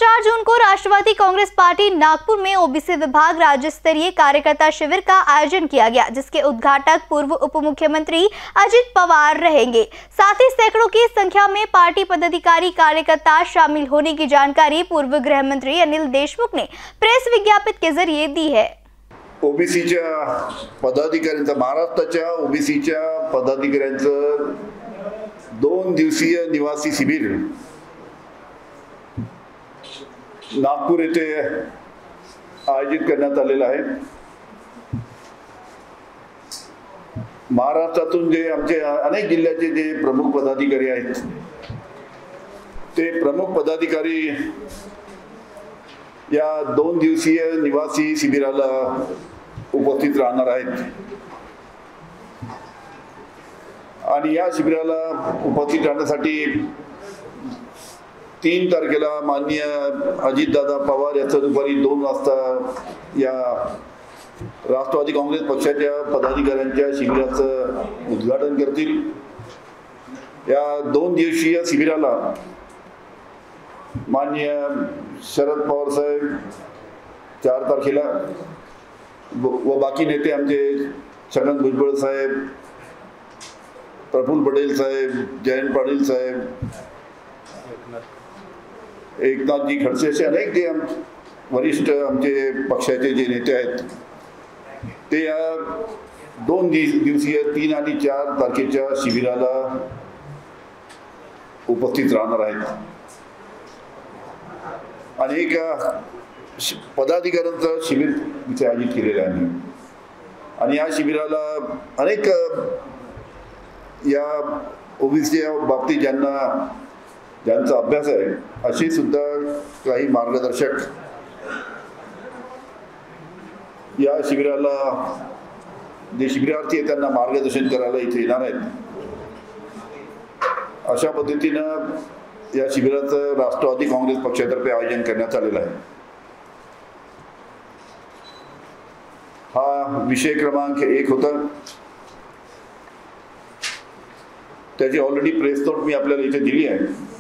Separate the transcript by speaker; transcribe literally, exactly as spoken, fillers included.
Speaker 1: चार जून को राष्ट्रवादी कांग्रेस पार्टी नागपुर में ओबीसी विभाग राज्य स्तरीय कार्यकर्ता शिविर का आयोजन किया गया, जिसके उद्घाटक पूर्व उप मुख्यमंत्री अजित पवार रहेंगे। साथ ही सैकड़ों की संख्या में पार्टी पदाधिकारी कार्यकर्ता शामिल होने की जानकारी पूर्व गृह मंत्री अनिल देशमुख ने प्रेस विज्ञप्ति के जरिए दी है।
Speaker 2: ओबीसीच्या पदाधिकाऱ्यांचा महाराष्ट्राच्या ओबीसीच्या पदाधिकाऱ्यांचं दोन दिवसीय निवासी शिबिर नागपूर येथे आयोजित करण्यात आलेलं आहे। महाराष्ट्रातून जे आमचे अनेक जिल्ह्याचे जे प्रमुख पदाधिकारी आहेत ते प्रमुख पदाधिकारी या दोन दिवसीय निवासी शिबिराला उपस्थित राहणार आहेत आणि या शिबिराला उपस्थित राहण्यासाठी तीन तारखेला माननीय अजितदादा पवार यांचं दुपारी दोन वाजता या राष्ट्रवादी काँग्रेस पक्षाच्या पदाधिकाऱ्यांच्या शिबिराचं उद्घाटन करतील। या दोन दिवसीय शिबिराला माननीय शरद पवार साहेब चार तारखेला व बाकी नेते आमचे छगन भुजबळ साहेब, प्रफुल्ल पटेल साहेब, जयंत पाटील साहेब, एकनाथजी खडसे असे अनेक जे वरिष्ठ आमचे पक्षाचे जे नेते आहेत ते या दोन दिवसीय तीन आणि चार तारखेच्या शिबिराला उपस्थित राहणार आहेत। अनेक पदाधिकाऱ्यांचं शिबिर इथे आयोजित केलेलं आहे आणि या शिबिराला अनेक या ओबीसीच्या बाबतीत ज्यांना ज्यांचा अभ्यास आहे अशी सुद्धा काही मार्गदर्शक या शिबिराला जे शिबिरार्थी आहेत त्यांना मार्गदर्शन करायला इथे येणार आहेत। अशा पद्धतीनं या शिबिराचं राष्ट्रवादी काँग्रेस पक्षातर्फे आयोजन करण्यात आलेलं आहे। हा विषय क्रमांक एक होता, त्याची ऑलरेडी प्रेस नोट मी आपल्याला इथे दिली आहे।